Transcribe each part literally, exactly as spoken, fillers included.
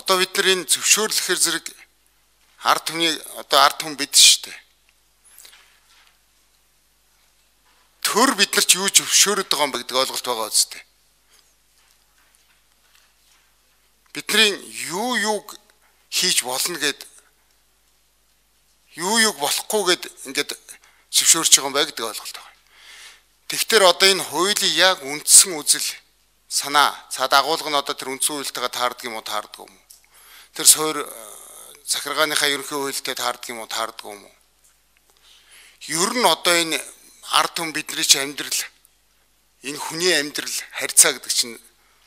одоо бид нар энэ зөвшөөрлөхөр зэрэг ард түмний одоо ард түмэн бид шүү дээ. Төр бид нар ч юу зөвшөөрөд байгаа юм бэ гэдэг ойлголт байгаа үстэй. Бидний юу юуг хийж болно гэд юу юуг болохгүй гэд ингээд зөвшөөрч байгаа юм байна гэдэг ойлголт байна. Тэгэхээр одоо энэ хуулийн яг үндсэн үзэл санаа цаад агуулга нь одоо тэр үндсэн хуультэйгээ таардаг юм уу таардаг юм уу? Тэр суур захиргааныхаа ерөнхий хуультай таардаг юм уу таардаг юм уу? Ер нь одоо энэ ард түмэн бидний ч амьдрал энэ хүний амьдрал харьцаа гэдэг чинь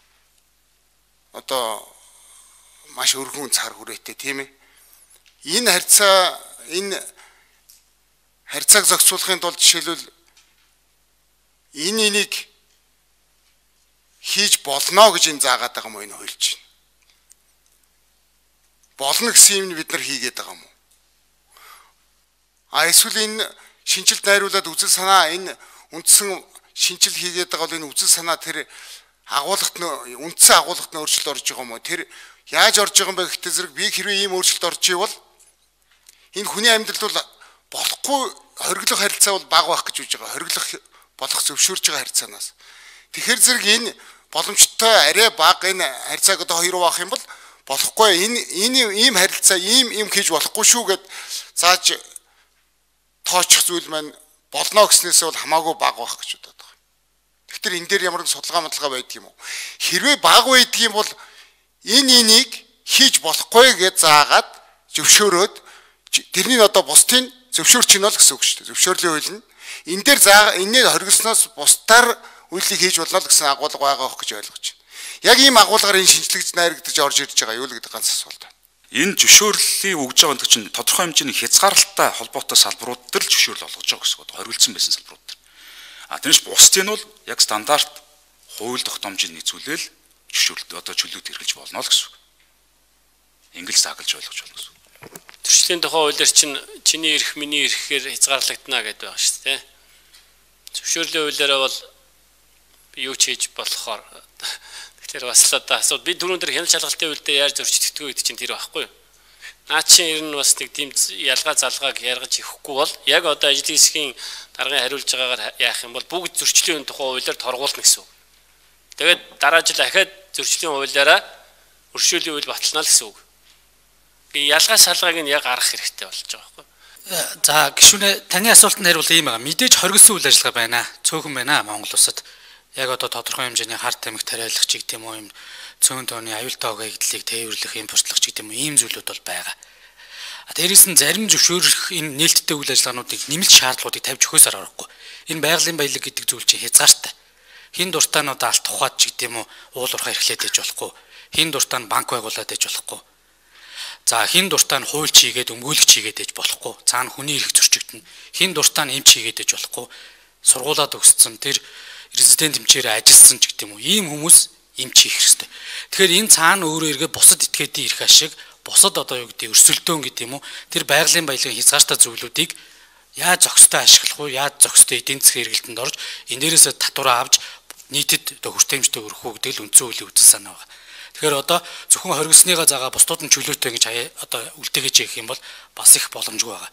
одоо маш өргөн цар хүрээтэй тийм ээ. Энэ харьцаа энэ харьцааг зохицуулахын тулд жишээлбэл энэ энийг хийж болно гэж энэ заагаад байгаа юм уу энэ хуульч чинь. Болно гэсэн юм бид нар хийгээд байгаа юм уу? А эсвэл энэ шинжилт найруулад үзэл санаа энэ үндсэн шинжил хийгээд байгаа бол энэ үзэл санаа тэр агуулгад нь үндсэн агуулгад нь өөрчлөлт орж байгаа юм уу? Тэр яаж орж байгаа юм бэ гэхдээ зэрэг би хэрвээ ийм өөрчлөлт орж ивэл энэ хүний амьдрал бол болохгүй хориглох харилцаа бол бага байх гэж үж байгаа. Хориглох болох зөвшөөрж байгаа харилцаанаас. Тэгэхээр зэрэг энэ боломжтой арай бага энэ харилцааг одоо хоёр баах юм бол болохгүй энэ энэ ийм харилцаа ийм ийм хийж болохгүй шүү гэд зааж тоочих зүйл маань болно гэснээс бол хамаагүй бага байх гэж бодоод байгаа. Тэгэхээр энэ дээр ямар нэг судалгаа модлага байдаг юм уу? Хэрвээ бага байдаг юм бол энэ энийг хийж болохгүй гэж заагаад зөвшөөрөөд тэрний одоо бусдын зөвшөөрч нь бол гэсэн үг шүү дээ. Зөвшөөрлийн хууль нь энэ дээр заа энэний хоригсноос бусдаар үйлийг хийж болно л гэсэн агуулга байгаа хөх гэж ойлгож байна. Яг ийм агуулгаар энэ шинжилгэж найрагдаж орж ирж байгаа юу л гэдэг ганц асуулт байна. Энэ зөвшөөрлийг өгж байгаа гэдэг чинь тодорхой хэмжээний хязгаарлалтай холбоотой салбарууд төр л зөвшөөрөл олгож байгаа гэсэн үг. Хоригдсан байсан салбарууд төр. А тэрнээс бусдын нь бол яг стандарт хууль тогтоомжийг нийцүүлэл зөвшөөрлөлт одоо чөлөөт хэрэглэж болно л гэсэн үг. Ингээл загалж ойлгож болно гэсэн үг. Төрчлийн тухай хуулиар чинь чиний эрх миний эрхээр хязгаарлагдана гэдэг байгаа шүү дээ. Зөвшөөрлийн хуулиараа бол юу ч хийж болохоор тэгэхээр бас л одоо асууд би түрүүн дээр хяналт шалгалтын үйлдэл яаж зөрчигддгөө гэдэг чинь тэр байхгүй юу? Наа чинь ер нь бас нэг тийм ялгаа залгааг яргаж ихгүй бол яг одоо ажил хэсгийн даргын хариулж байгаагаар яах юм бол бүгд зөрчлийн тухай хуулиар торгуулна гэсэн үг. Тэгээд дараа жил ахаад зөрчлийн хуулиараа өршөөлийн үйл батална л гэсэн үг. Ялгаа салгааг нь яг арах хэрэгтэй болж байгаа байхгүй юу? За гишүүнээ таны асуултанд хариулт ийм байгаа. Мэдээж хоригдсон үйл ажиллагаа байна. Цөөхөн байна Монгол улсад. Яг одоо тодорхой хэмжээний харт тамхи тариалах ч гэдэг юм уу юм цөөн тооны аюултай өгөгдлийг тээвэрлэх юм туршлах ч гэдэг юм уу ийм зүйлүүд бол байгаа. Дээрээс нь зарим зөвшөөрөх энэ нээлттэй үйл ажиллагаануудыг нэмэлт шаардлагуудыг тавьж өгөхөөсөр аргагүй. Энэ байгалийн баялаг гэдэг зүйл чинь хязгаартай. Хин дуртай нь одоо алт ухаад ч гэдэг юм уу уулуурхаа эрхлээд ээж болохгүй. Хин дуртай нь банк байгуулад ээж болохгүй. За хин дуртай нь хуульч хийгээд өмгөөлөгч хийгээд ээж болохгүй. Цаана хүний эрх зөрчигдөнө. Хин дуртай нь эмч хийгээд ээж болохгүй. Сургуулаад өгсөн тэр резидент эмчээрээ ажилласан ч гэдэг юм уу ийм хүмүүс эмч хийх хэрэгтэй. Тэгэхээр энэ цаана өөрөө эргээ бусад этгээдийн эрх ашиг, бусад одоо юу гэдэг өрсөлдөөн гэдэг юм уу тэр байгалийн баялагын хязгаартай зүйлүүдийг яаж зохистой ашиглах уу, яаж зохистой эдийн засгийн эргэлтэнд орж энэ дээрээс татвараа авч нийтэд одоо хүртээмжтэй өрөх үү гэдэг л үндсэн хуулийн үзэл санаа байна. Тэгэхээр одоо зөвхөн хоригдсныгаа загаа бусдууд нь чөлөөтэй гэж одоо үлдээгэж явах юм бол бас их боломжгүй байгаа.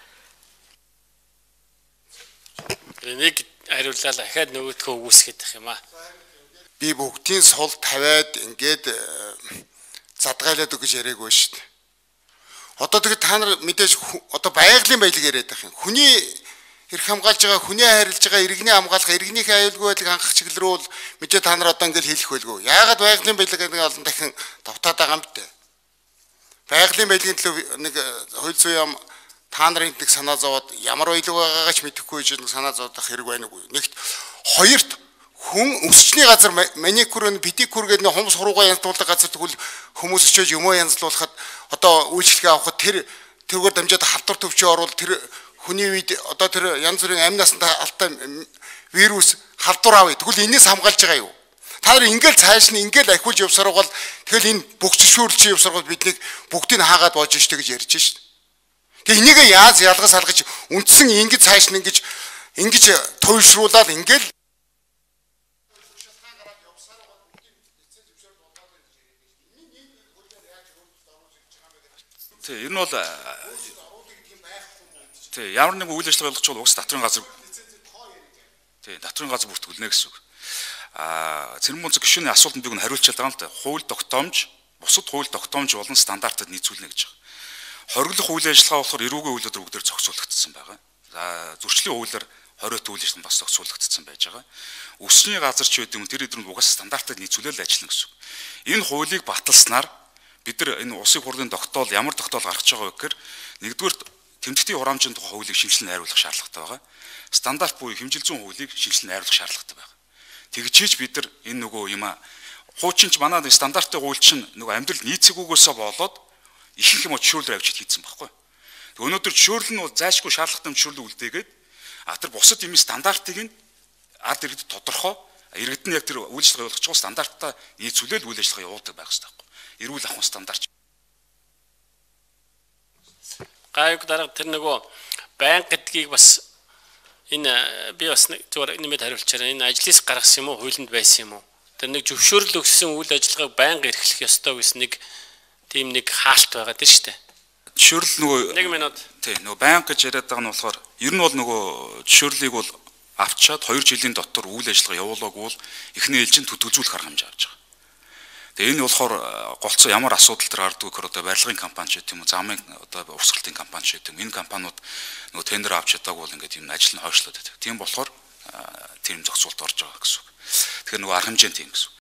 Нэг хариуллаа ахаад нөгөөдхөө үүсгэх юм аа. Би бүгдийн сул тавиад ингээд задгаалаад өгч яриаггүй шүү дээ. Одоо тэгээд та нар мэдээж одоо байгалийн баялаг яриад байх юм. Хүний эрх хамгаалж байгаа, хүний харилж байгаа, иргэний хамгаалах, иргэнийхээ аюулгүй байдлыг хангах чиглэл рүү мэдээ та нар одоо ингээд хэлэх байлгүй. Яагаад байгалийн баялаг гэдэг олон дахин давтаад байгаа юм бэ? Байгалийн баялагын төлөө нэг хууль зүйн юм та нарын нэг санаа зовоод ямар баялаг байгаагаа ч мэдэхгүй гэж санаа зовох хэрэг байна уу? Нэгт хоёрт хүн өсчний газар маникюр педикюр гэдэг нэг хумс хуруугаа янзлуулах газар тэгвэл хүмүүс очиж юмоо янзлуулахад одоо үйлчлэгээ авахд тэр тэргээр дамжаад халдвар төвчөө оруулах тэр хүний үед одоо тэр янз бүрийн амь насанд алтай вирус халдвар авъя. Тэгвэл энэс хамгаалж байгаа юу? Та нар ингээл цааш нь ингээл ахиулж явсаар бол тэгэл энэ бүх зөвшөөрлж явсаар бол биднийг бүгдийг хаагаад боож штэ гэж ярьж штэ. Тэгээ энийг яаж ялгаж салгаж үндсэн ингэж цааш нь ингэж ингэж туйлшруулаад ингээл Тий, ер нь бол тий, ямар нэгэн үйл ажиллагаа болгож угс татрын газар тий, татрын газар бүртгүүлнэ гэсэн үг. Аа, Цэрэн Бунцэг гишүүний асуултанд би гэн хариулчаад байгаа юм л да. Хууль тогтоомж, бусад хууль тогтоомж болон стандартад нийцүүлнэ гэж байгаа. Хориглох үйл ажиллагаа болохоор эрүүгийн үйлдэл бүгдээр зохицуулагдсан байгаа. За, зөрчлийн хуулиар хориот үйл ажиллагаа бас зохицуулагдсан байж байгаа. Үсний газар ч гэдэг юм тэр эдрүүд угаас стандартад нийцүүлэл ажиллана гэсэн үг. Энэ хуулийг баталснаар бид нар энэ улсын хурлын тогтоол ямар тогтоол гаргаж байгаа вэ гэхээр нэгдүгээр тэмдэгтийн хураамжийн тухай хуулийг шинжилэн найруулах шаардлагатай байгаа. Стандарт буюу хэмжил зүйн хуулийг шинжилэн найруулах шаардлагатай байгаа. Тэгжээж бид нар энэ нөгөө юм а хуучин ч манай стандартын хууль чинь нөгөө амьдрал нийцэгүүгөөсөө болоод ихэнх юм зөвшөөрлөөр авчид хийсэн байхгүй. Тэг өнөөдөр зөвшөөрөл нь бол зайлшгүй шаардлагатай зөвшөөрлөө үлдээгээд а тэр бусад юм стандартыг нь ард иргэдэд тодорхой иргэд нь яг тэр үйл ажиллагаа болгож байгаа стандартаа нийцүүлэл үйл ажиллагаа явуулдаг байх хэрэгтэй байхгүй. Эрүүл ахуйн стандарт. Гайг дараа тэр нөгөө байнга гэдгийг бас энэ би бас зүгээр нэмэд хариулчаар энэ ажлаас гаргасан юм уу хуулинд байсан юм уу? Тэр нэг зөвшөөрөл өгсөн үйл ажиллагааг байнга эрхлэх ёстой гэсэн нэг тийм нэг хаалт байгаа тийм шүү дээ. Зөвшөөрөл нөгөө нэг минут. Тий, нөгөө байнга гэж яриад байгаа нь болохоор ер нь бол нөгөө зөвшөөрлийг бол авчаад хоёр жилийн дотор үйл ажиллагаа явуулаагүй бол эхний ээлжинд төтгөлзүүлэх арга хэмжээ авч байгаа. Тэгээ энэ болохоор голцоо ямар асуудал төр гардаг гэхээр одоо барилгын компани ч гэдэг юм уу, замын одоо урсгалтын компани ч гэдэг юм. Энэ компаниуд нөгөө тендер авч чадаагүй бол ингээд юм ажил нь хойшлоод байдаг. Тийм болохоор тийм зохицуулт орж байгаа гэсэн үг. Тэгэхээр нөгөө арга хэмжээнд тийм гэсэн үг.